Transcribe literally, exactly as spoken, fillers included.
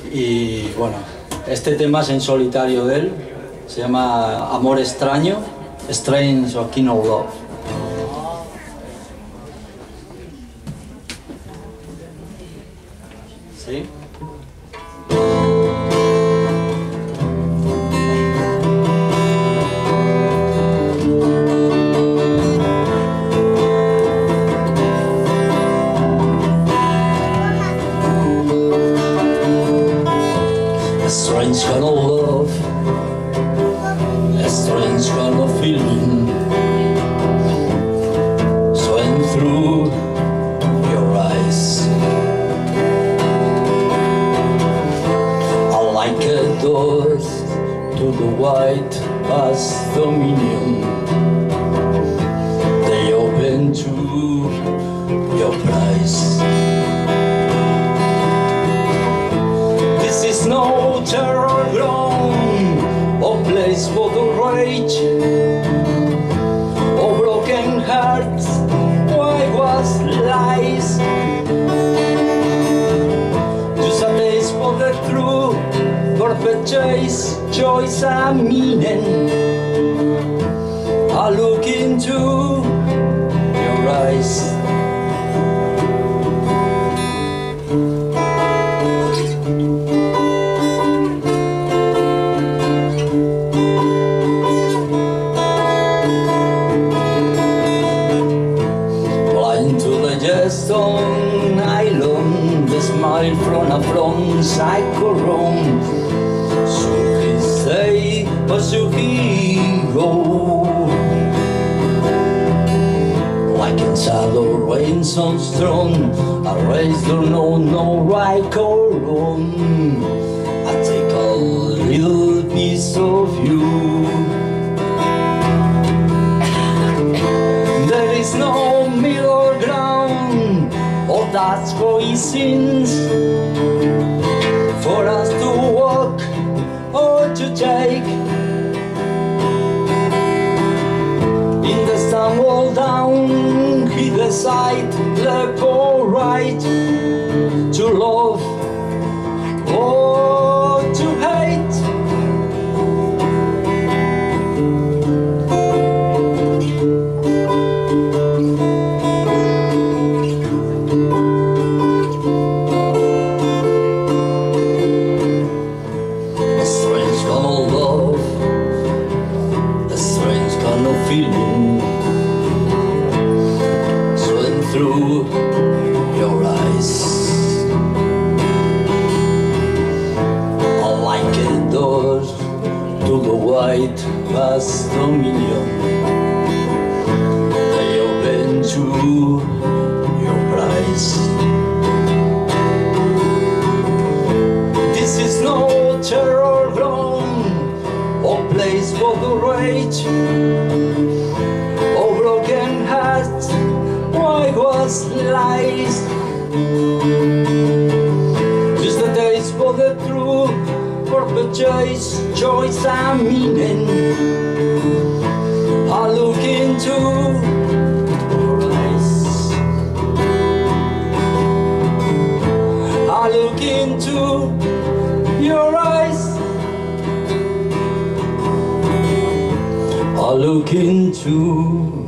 Y bueno, este tema es en solitario de él, se llama Amor Extraño, Strange or Kind of Love. ¿Sí? Strange kind of love, a strange kind of feeling, swaying through your eyes. I like a dove to the white past dominion. They open to your price. This is no terror ground, or place for the rage, or broken hearts, why was lies? Just a taste for the truth, perpetuates choice and meaning. I look into your eyes. On island, the smile from a front cycle room. Should he stay or should he go? Like in shadow rain so strong, a race don't know no right or wrong. I take a little piece of you. There is no middle ground, oh that's coincidence for us to walk or to take. In the sun wall down, he decide left or right, to love or to hate. Feeling swim through your eyes. I like a door to the white vast dominion. They open to your price. This is no terror ground or place for the rage, oh broken hearts, why was lies? Just the days for the truth, perpetuates choice and meaning. I look into your eyes. I look into your eyes. I look into